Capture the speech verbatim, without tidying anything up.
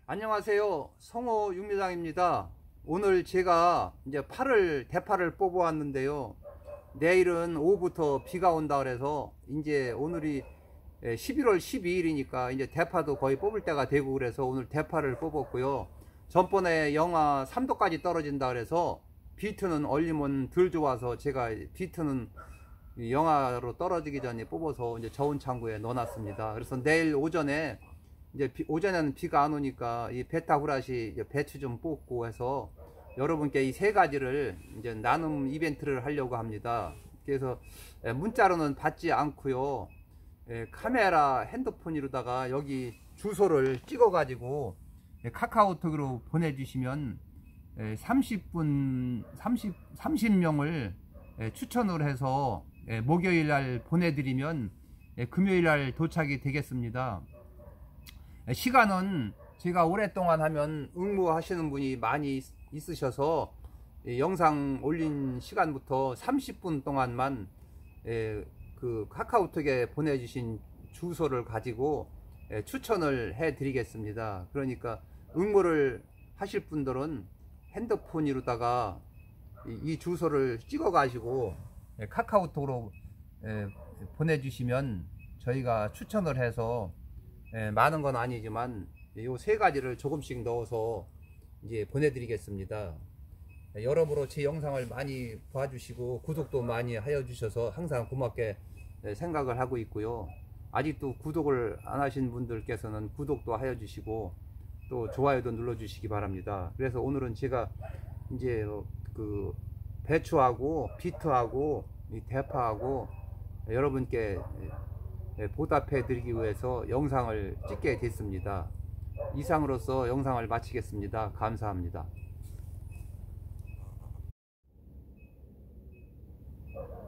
안녕하세요. 성호 육묘장입니다. 오늘 제가 이제 파를, 대파를 뽑아 왔는데요. 내일은 오후부터 비가 온다 그래서 이제 오늘이 십일월 십이일이니까 이제 대파도 거의 뽑을 때가 되고 그래서 오늘 대파를 뽑았고요. 전번에 영하 삼 도까지 떨어진다 그래서 비트는 얼리면 덜 좋아서 제가 비트는 영하로 떨어지기 전에 뽑아서 이제 저온 창고에 넣어놨습니다. 그래서 내일 오전에 이제 비, 오전에는 비가 안 오니까 이 베타 후라시 배추 좀 뽑고 해서 여러분께 이 세 가지를 이제 나눔 이벤트를 하려고 합니다. 그래서 문자로는 받지 않고요. 카메라 핸드폰으로다가 여기 주소를 찍어 가지고 카카오톡으로 보내주시면 삼십 분 삼십, 삼십 명을 추천을 해서 목요일 날 보내드리면 금요일 날 도착이 되겠습니다. 시간은 제가 오랫동안 하면 응모하시는 분이 많이 있으셔서 영상 올린 시간부터 삼십 분 동안만 그 카카오톡에 보내주신 주소를 가지고 추천을 해 드리겠습니다. 그러니까 응모를 하실 분들은 핸드폰으로다가 이 주소를 찍어 가지고 카카오톡으로 보내주시면 저희가 추천을 해서 많은 건 아니지만 요 세 가지를 조금씩 넣어서 이제 보내드리겠습니다. 여러모로 제 영상을 많이 봐주시고 구독도 많이 하여 주셔서 항상 고맙게 생각을 하고 있고요. 아직도 구독을 안 하신 분들께서는 구독도 하여 주시고 또 좋아요도 눌러 주시기 바랍니다. 그래서 오늘은 제가 이제 그 배추하고 비트하고 이 대파하고 여러분께 보답해 드리기 위해서 영상을 찍게 됐습니다. 이상으로서 영상을 마치겠습니다. 감사합니다.